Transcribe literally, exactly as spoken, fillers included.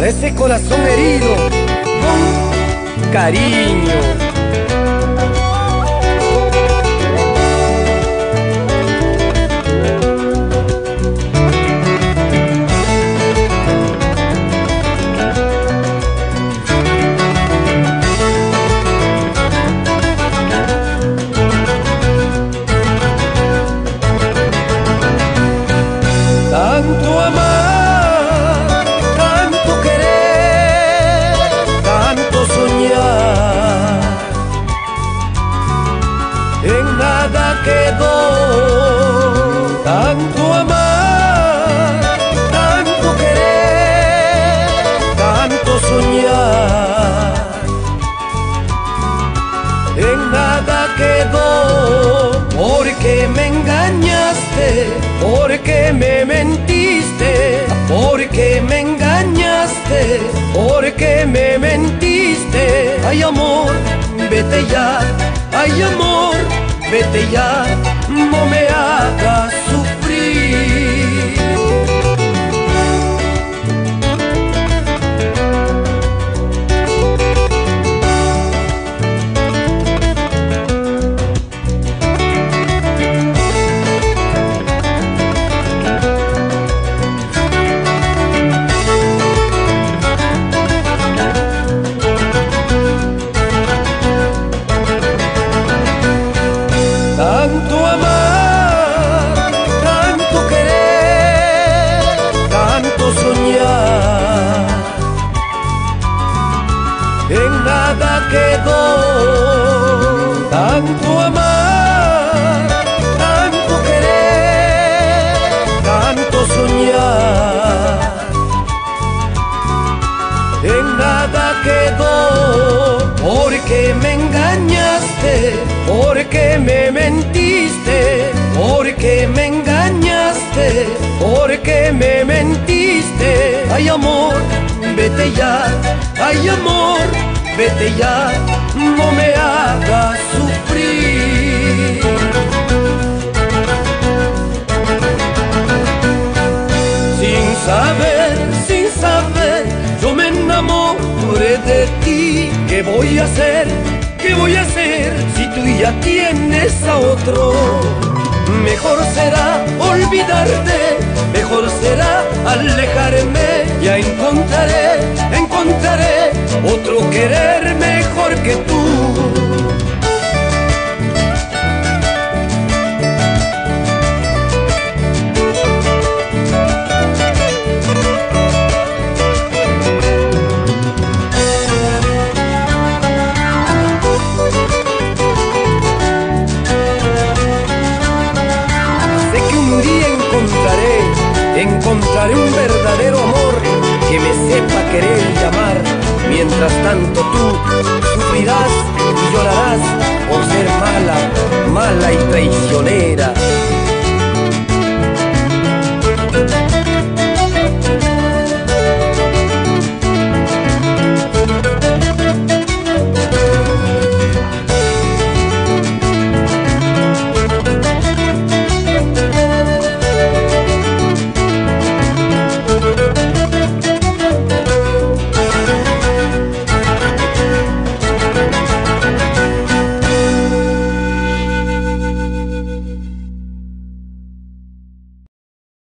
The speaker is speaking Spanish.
ese corazón herido con cariño. Tanto amar, tanto querer, tanto soñar, en nada quedó. Tanto amar, tanto querer, tanto soñar, en nada quedó. Porque me engañaste, porque me mentiste, porque me engañaste, porque me mentiste. Ay amor, vete ya, ay amor, vete ya, no me hagas sufrir. Tanto amar, tanto querer, tanto soñar, en nada quedó. Tanto amar, tanto querer, tanto soñar, en nada quedó. Porque me engañaste, porque me mentiste, porque me engañaste, porque me mentiste. Ay amor, vete ya, ay amor, vete ya, no me hagas sufrir. Sin saber, sin saber, yo me enamoré de ti. ¿Qué voy a hacer? ¿Qué voy a hacer si tú ya tienes a otro? Mejor será olvidarte, mejor será alejarme. Ya encontraré, encontraré otro querer mejor que tú. Encontraré un verdadero amor que me sepa querer y amar. Mientras tanto tú sufrirás y llorarás